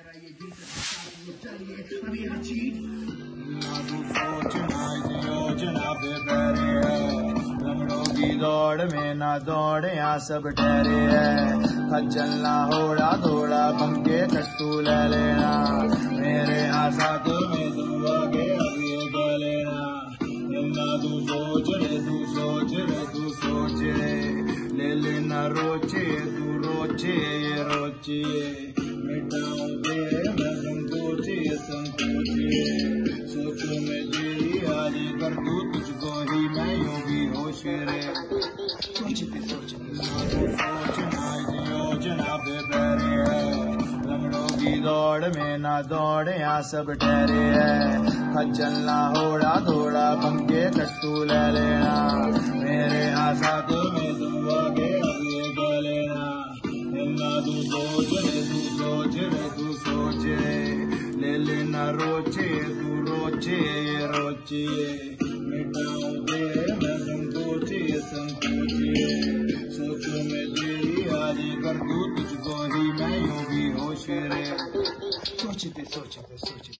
योजना पे पैरे है लंगड़ों की दौड़ में ना दौड़े यहाँ सब ठहरे है। चलना होड़ा थोड़ा पंखे कट्टू ले लेना मेरे आशा तो में तू आगे अभी लेना मिलना तू सोच रे ले लेना रोचे तू रोचे ये रोचे मिटाऊं तेरे मैं संकोचे सोचो मैं तेरी आज कर दूं तुझको ही मैं यूं भी होश रे सोचना योजना पे पैरे है लंगड़ों की दौड़ में ना दौड़े यहाँ सब ठहरे है। चलना होड़ा थोड़ा पंखे कट्टू ले लेना मेरे आशा तो में तू आगे अभी लेना मिलना तू सोच रे ले लेना रोचे तू रोचे ये रोचे मिटाऊं तेरे मैं संकोचे सोचो मैं तेरी आज कर दूं तुझको ही मैं यूं भी होश रे सोचते